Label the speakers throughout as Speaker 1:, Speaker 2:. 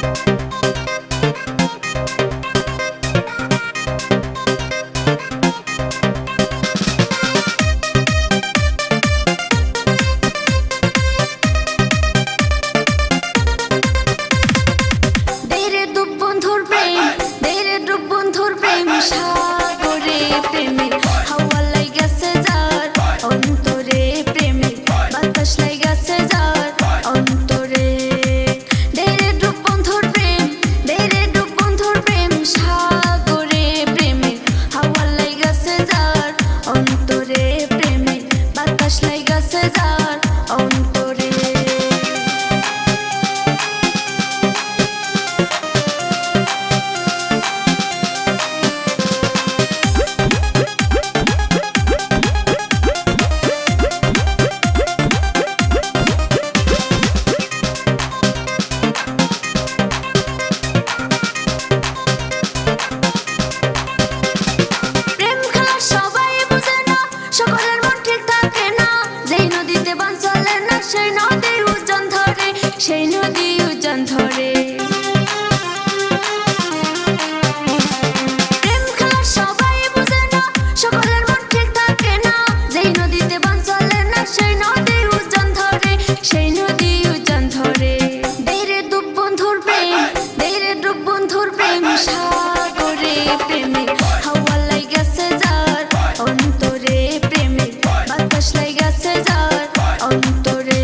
Speaker 1: সাগরে প্রেমের হাওয়া লাইগাছে যার অন্তরে প্রেমের বাতাস লাইগাছে যার অন্তরে দেরে ডুব বন্ধুর প্রেম সাগরে প্রেমের হাওয়া লাইগাছে যার অন্তরে প্রেমের বাতাস লাইগাছে যার অন্তরে সকলের মন ঠিক থাকে না যেই নদীতে বান চলে না সেই নদী উজান ধরে সেই নদী উজান ধরে প্রেম খেলা সবাই বুঝে না সকলের মন ঠিক থাকে না যেই নদীতে বান চলে না সেই নদী উজান ধরে সেই নদী উজান ধরে দেরে ডুব বন্ধুর প্রেম সাগরে প্রেমে হাওয়া লাইগাছে যার অন্তরে বাতাস লাইগাছে যার অন্তরে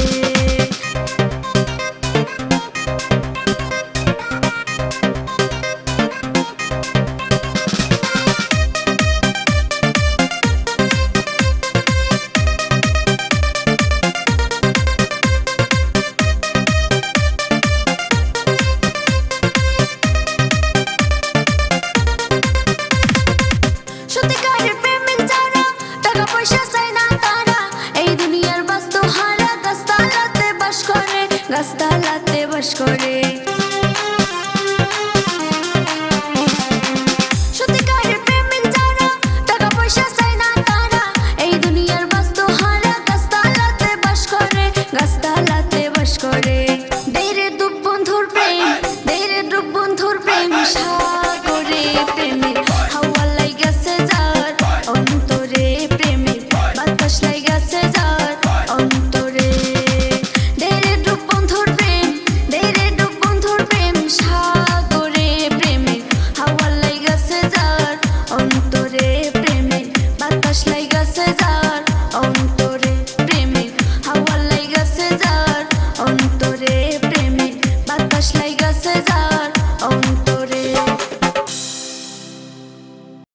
Speaker 1: সত্যিকারের প্রেমিক যারা টাকা পয়সা চায় না তারা এই দুনিয়ার বাস্তু হারা গাছতলাতে বাস করে